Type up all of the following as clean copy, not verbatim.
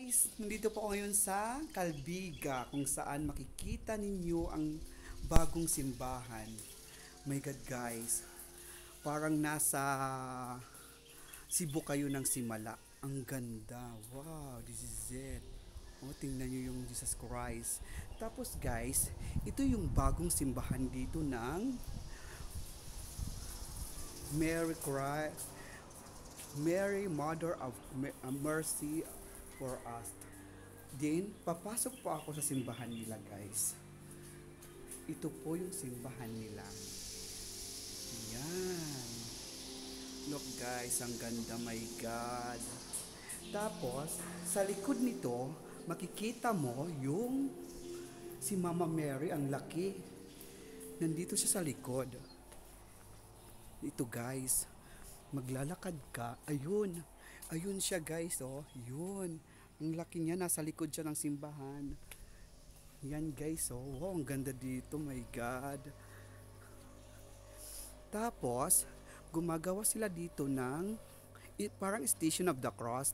guys! Nandito po ako ngayon sa Calbiga kung saan makikita ninyo ang bagong simbahan. My God guys, parang nasa Cebu kayo ng Simala. Ang ganda. Wow, this is it. O, tingnan nyo yung Jesus Christ. Tapos guys, ito yung bagong simbahan dito ng Mary Christ, Mary Mother of Mercy for us. Then, papasok po ako sa simbahan nila guys. Ito po yung simbahan nila. Yan. Look guys, ang ganda, my God. Tapos, sa likod nito, makikita mo yung si Mama Mary, ang laki. Nandito siya sa likod. Ito guys, maglalakad ka, ayun. Ayun siya guys, oh. Yun. Ang laki niya, nasa likod siya ng simbahan. Yan guys, oh. Wow, ang ganda dito, my God. Tapos, gumagawa sila dito ng parang Station of the Cross.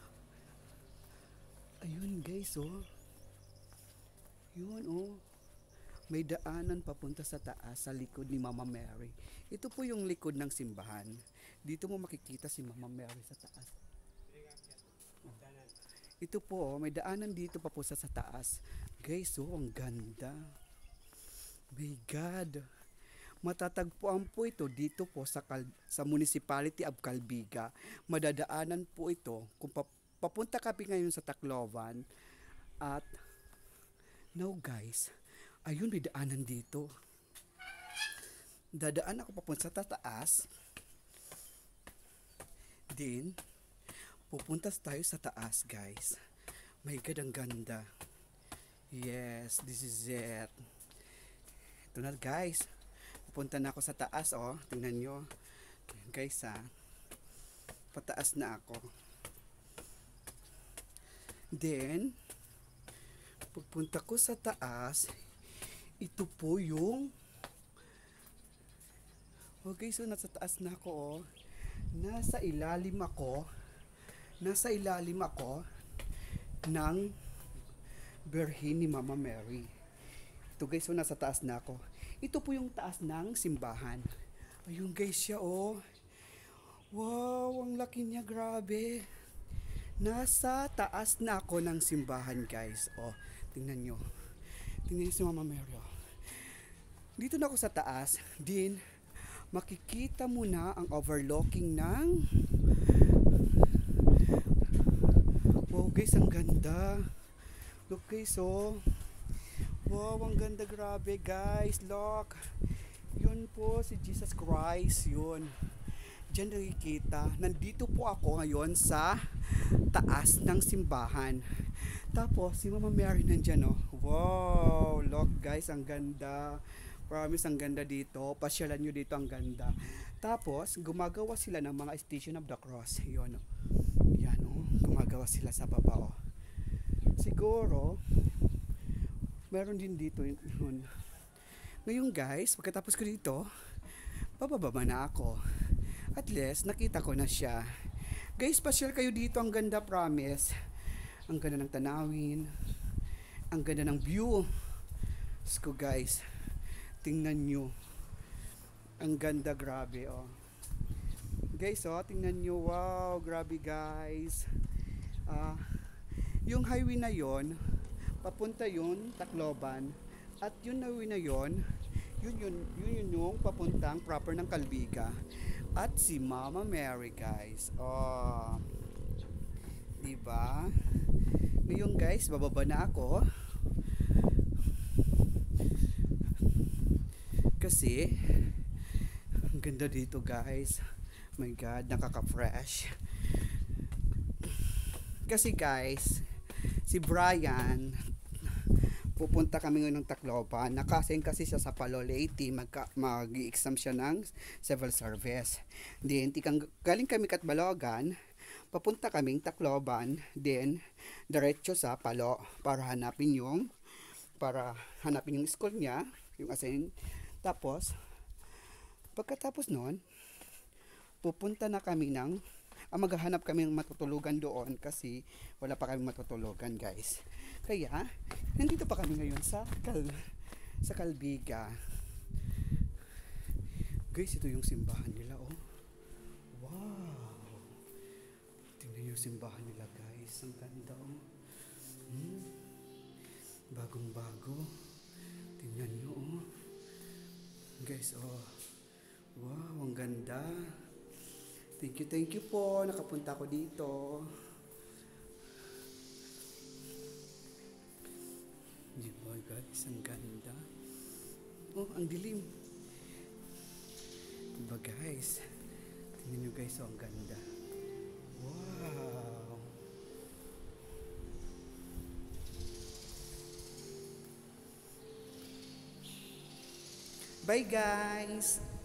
Ayun guys, oh. Yun, oh. May daanan papunta sa taas sa likod ni Mama Mary. Ito po yung likod ng simbahan. Dito mo makikita si Mama Mary sa taas. Ito po, may daanan dito papunta sa taas. Guys, oh, ang ganda. My God. Matatagpuan po ito dito po sa Municipality of Calbiga. Madadaanan po ito kung papunta kami ngayon sa Tacloban. At now guys, ayun, may daanan dito. Dadaan ako papunta sa taas. Then, pupunta tayo sa taas guys. My God, ang ganda. Yes, this is it. Ito na guys. Pupunta na ako sa taas, oh. Tingnan nyo. Guys, ha. Pataas na ako. Then, pagpunta ko sa taas, ito po yung okay, so nasa taas na ako, oh. Nasa ilalim ako ng Birhen ni Mama Mary. Ito guys, so nasa taas na ako. Ito po yung taas ng simbahan. Ayun guys siya, oh. Wow, ang laki niya, grabe. Nasa taas na ako ng simbahan guys. Oh, tingnan nyo. Tingnan nyo si Mama Mary, oh. Dito na ako sa taas. Din, makikita mo na ang overlooking ng wow guys, ang ganda. Look guys, oh. Wow, ang ganda, grabe guys. Look. Yun po si Jesus Christ. Yun. Diyan nakikita. Nandito po ako ngayon sa taas ng simbahan. Tapos si Mama Mary nandyan, oh. Wow, look guys, ang ganda. Promise, ang ganda dito. Pasyalan nyo dito, ang ganda. Tapos gumagawa sila ng mga Station of the Cross. Yun, oh. Yan, oh. Gumagawa sila sa baba, oh. Siguro meron din dito yun. Ngayon guys, pagkatapos ko dito, bababa na ako. At least nakita ko na siya. Guys, pasyal kayo dito, ang ganda, promise. Ang ganda ng tanawin. Ang ganda ng view. Sko guys, tingnan nyo. Ang ganda, grabe, oh. Guys, oh, tingnan nyo. Wow, grabe guys. Yung highway na yon, papunta yun Tacloban. At yun highway na yun yung papuntang proper ng Calbiga. At si Mama Mary guys. Oh, diba? Ngayon guys, bababa na ako. Kasi ang ganda dito guys. My God, nakaka-fresh. Kasi guys, si Brian, pupunta kami ngayon ng Tacloban. Nakasign kasi siya sa Paloleti. Mag-exam siya ng civil service. Then, galing kami Catbalogan, papunta kaming Tacloban. Then, diretso sa Palo para hanapin yung school niya, yung assign. Tapos, pagkatapos nun, pupunta na kami ng maghahanap kami ng matutulugan doon kasi wala pa kami matutulugan, guys. Kaya nandito pa kami ngayon sa Calbiga. Guys, ito yung simbahan nila, oh. Wow. Tingnan yung simbahan nila, guys. Ang ganda, oh. Bagong bago. Tingnan nyo, oh. Guys, oh. Wow, ang ganda. Thank you po. Nakapunta ko dito. Diba, guys? Ang ganda. Oh, ang dilim. Diba, guys? Tingnan nyo, guys. Oh, ang ganda. Wow. Bye, guys.